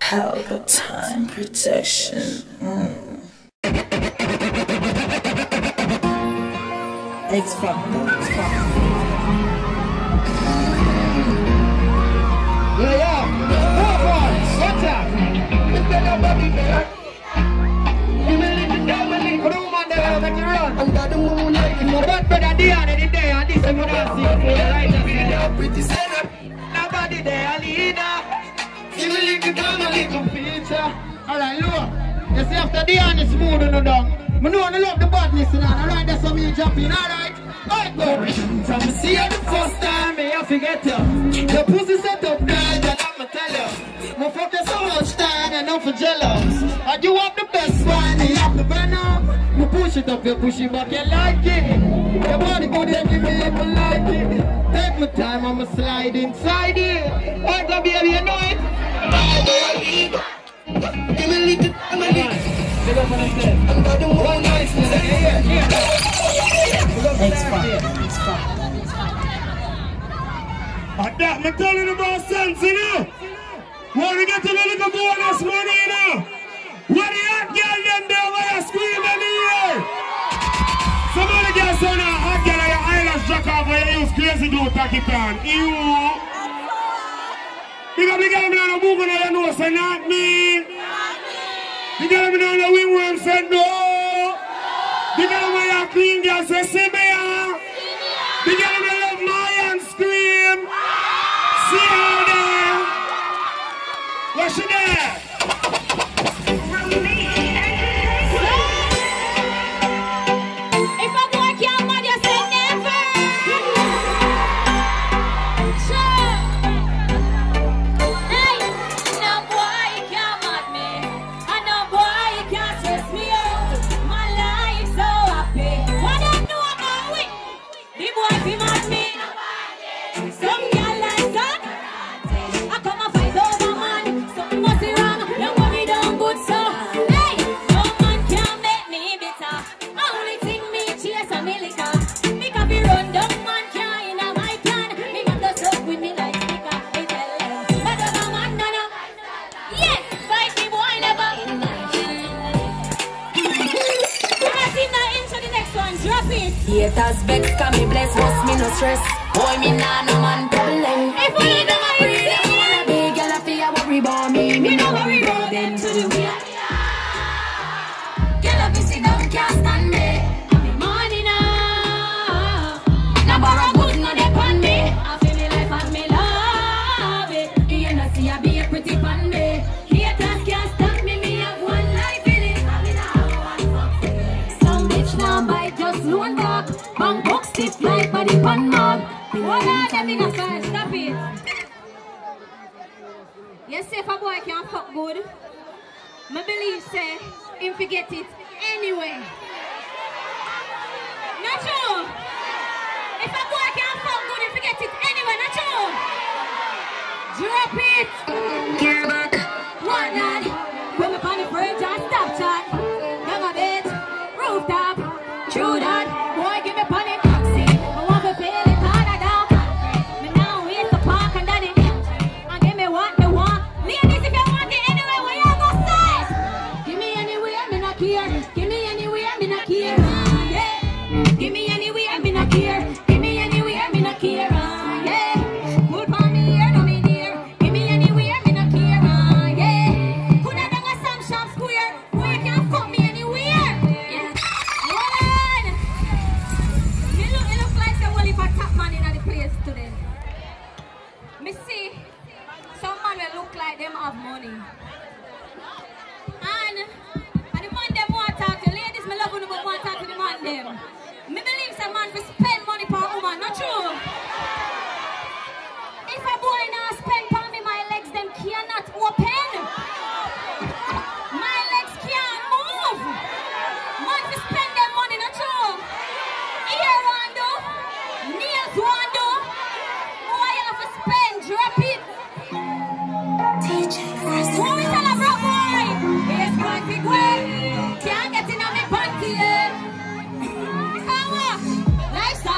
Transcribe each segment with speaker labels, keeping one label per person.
Speaker 1: Pelpa time protection. X Factor.
Speaker 2: Yeah. Come on, what's up? If there's nobody there, you will leave the devil in the room and they'll make you run. Under the moonlight, if your bad brother there and it's there, and this is what I see for the right of it. Pretty center, nobody there, leader. You will leave the devil in the future. Alright, look. You see after the hand is smooth and down. I know I love the badness in that. Alright, that's how me jump in, alright? Alright, go. From see you the first time, me I forget you. Your pussy set up nice, and I'ma tell you. My fuck you so much time, and I'm for jealous. And you have the best one, me have the venom. You push it up, you push it back, you like it. Your body good, every people like it. Take my time, I'ma slide inside it. Alright, go baby, you know it? Give me a little, I'm a little. I'm got the one nice one.
Speaker 1: X Factor.
Speaker 3: At that, I'm telling you about sense, you know. Want to get a little bonus money, you know. What the hot girl them there over there screaming in the air? Somebody get some hot girl on your eyelash jack off where you use crazy glue tacky pan. You. You got me getting me on a book and you know, say not me. You got me on the wingworm, say no. You got me on clean girl, say see me. You got me love Moyann scream. See how there. What's she there?
Speaker 4: If a boy can't mad, you say never. Sure. Hey, no boy can't mad me. And no boy can't stress me out. My life so happy. What I know about it? The boy be mad me. Some girl like that. I come and fight over man. Something must be wrong. Don't worry, don't good so. Hey, no man can make me bitter. Only thing me chase a me liquor. Me can be run down, man can't in my plan. Me man does up with me like sticker. Me tell them, but over man no. Yes, fight me boy never. Alright, in the intro the next one, drop it.
Speaker 5: Haters vex, can me bless, but me no stress. Boy, me nah no man problem.
Speaker 4: If we don't know
Speaker 5: Free them wanna be, girl I feel worry about me. Me no worry about them to do me. Girl I be sit down, can't stand me.
Speaker 4: money now.
Speaker 5: Now borrow good, no dep on me.
Speaker 4: I feel me life and me love it.
Speaker 5: You know see I be a pretty pan me.
Speaker 4: Haters can't stop me, me have one life in it.
Speaker 5: Some bitch now bite, just loan back. Bangkok stiff like body pan mag.
Speaker 4: Hold on, let me not stop it. You say if a boy can't fuck good, me believe say him forget it anyway. Not true. If a boy can't fuck good, him forget it anyway. Not true. Drop it.
Speaker 5: Gear back.
Speaker 4: One night, when we on the bridge and stop chat. Young a bit, rooftop. True that. Boy, give me pon it taxi. I want to feel it harder down. Me now waste the park and daddy. And give me what me want. Ladies, if you want it anyway, what you gonna say? Give me anywhere, me not care. Give me anywhere, me not care. Yeah. Give me anywhere, me not care. Give me anywhere, me not care. Yeah. Put on me here, no me near. Give me anywhere, me not care. Yeah. Put that down a some shop square. Boy, you can't fuck me anywhere. Yeah. Hold on. It look like the only for top man in the place today. Me see some man will look like them have money. And the man them want to talk to ladies, me love when them want to talk to the man them. Me believe some man will spend money per woman, not true. If a boy not spend for me, my legs them cannot open. My legs can't move. Man will spend them money, not true. Ear one do, nails one do. Boy you have to spend, drop it. What we tell a broke boy? Yes, boy, big way. Can't get in on me panty, yeah. Lifestyle.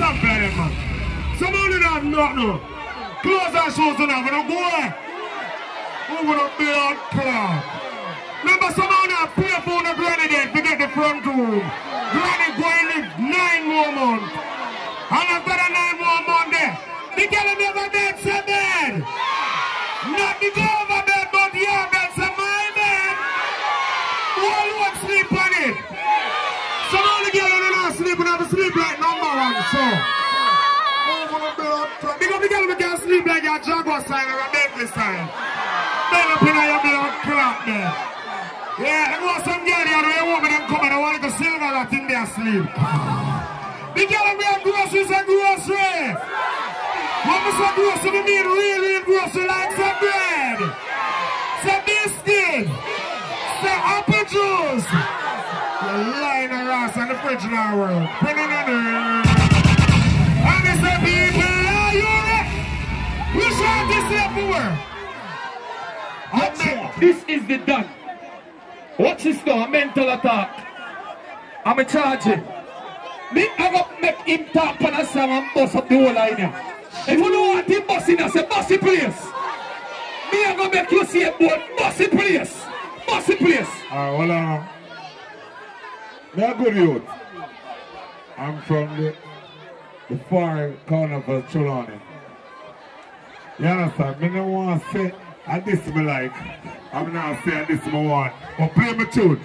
Speaker 3: champion, man. Some of them have nothing. Clothes and shoes don't have no go. Who gonna be on club? Remember, some of them pay for the granny there to get the front room. Granny going live 9 more months. And after the 9 more months there, the girl never bed, say bed. Not the go over bed, but your bed, say my bed. All won't sleep on it. Some of the girls don't know sleep, and have to sleep like number 1, so. Because the girl can't sleep like a Jaguar sign or a Bentley sign. Then up in your blood clot there. Yeah, there was some girl here where a woman them come and I want to silver that in their sleep. The girl we have groceries and grocery. When we say grocery, we mean real grocery like some bread, some biscuit, some apple juice. You're lying around in the fridge now, world. And they say, people, are you ready? We shout this everywhere.
Speaker 2: This is the done. Watch this now, mental attack. I'm a charging. Me, I got make him talk on a song and bust up the whole line here. If you don't want him busting, I say, bossy place. Me, I gonna make you see a boat, bossy place. Bossy place.
Speaker 3: Alright, hold on. Me a good youth. I'm from the far corner of Trelawney. You understand? Me no want to say, and this me like. I'm not saying this me want. But play me tune.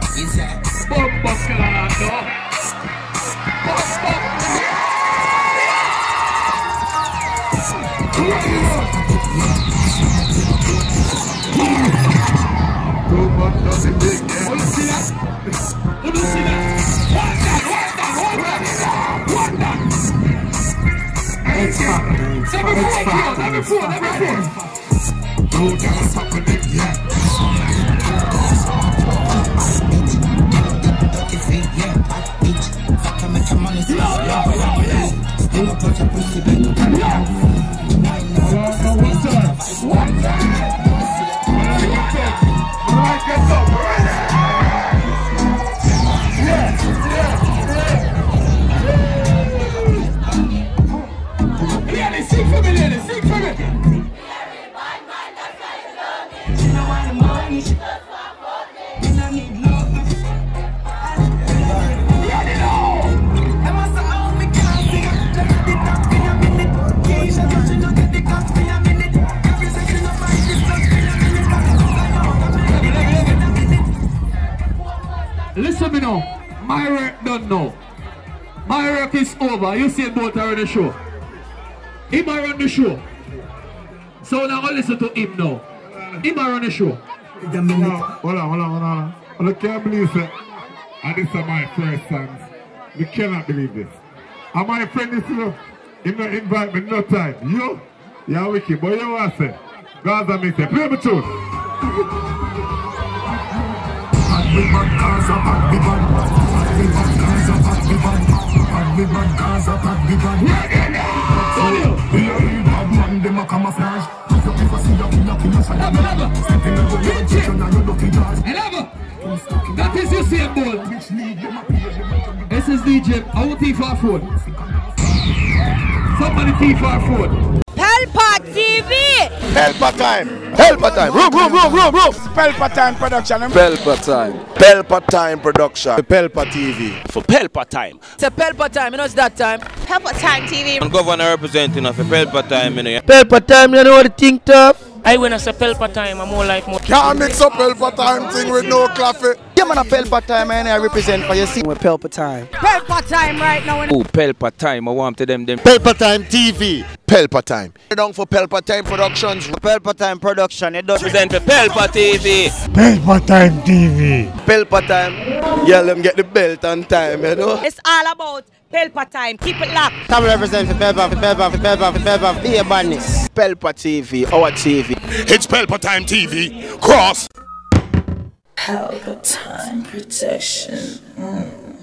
Speaker 2: Listen me now, my work done now. My work is over. Usein Bolt are on the show. Him are on the show. So now I listen to him now. Him are on the show.
Speaker 3: Hold on. I can't believe it. And this is my first songs. You cannot believe this. And my friend is here. He not invite me no time. You? You're wicked, but you want to say? Gaza me say, play me tune.
Speaker 2: That is Usein Bolt. This is DJ. I will thief our phone. Somebody thief our phone.
Speaker 6: Pelpa TV!
Speaker 7: Pelpa time! Pelpa time! Room! Pelpa time production! Pelpa time! Pelpa time production! Pelpa TV!
Speaker 8: For Pelpa time!
Speaker 6: It's a Pelpa time, you know it's that time.
Speaker 9: Pelpa time TV!
Speaker 8: I'm governor representing of a Pelpa time, you know.
Speaker 7: Pelpa time, you know what the thing tough?
Speaker 10: I when I say Pelpa time, I'm more like more.
Speaker 7: Can't mix up Pelpa time thing with no coffee. Yeah, man, a Pelpa time, and I represent for you. See, with Pelpa time.
Speaker 6: Pelpa time right now.
Speaker 8: Oh, Pelpa time, I want to them.
Speaker 7: Pelpa time TV. Pelpa time. Down for Pelpa time productions. Pelpa time production. It does
Speaker 8: represent for Pelpa TV.
Speaker 3: Pelpa time TV.
Speaker 7: Pelpa time. Yeah, let them get the belt on time, you know.
Speaker 6: It's all about Pelpa time. Keep it locked.
Speaker 7: Come represent for Pelpa, be a badness. Pelpa TV, our TV.
Speaker 3: It's Pelpa time TV. Cross.
Speaker 1: Pelpa time protection.